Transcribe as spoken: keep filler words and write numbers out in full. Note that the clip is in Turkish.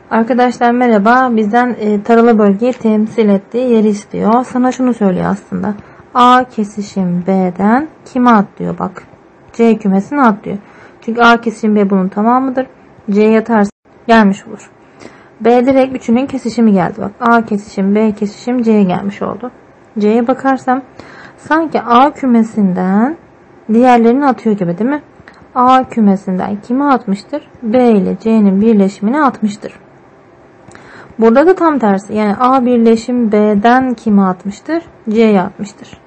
Arkadaşlar merhaba. Bizden e, taralı bölgeyi temsil ettiği yeri istiyor. Sana şunu söylüyor aslında. A kesişim B'den kime atlıyor? Bak. C kümesine atlıyor. Çünkü A kesişim B bunun tamamıdır. C'ye atarsa gelmiş olur. B direkt üçünün kesişimi geldi. Bak. A kesişim B kesişim C'ye gelmiş oldu. C'ye bakarsam sanki A kümesinden diğerlerini atıyor gibi değil mi? A kümesinden kime atmıştır? B ile C'nin birleşimini atmıştır. Burada da tam tersi. Yani A birleşim B'den kime atmıştır? C'ye atmıştır.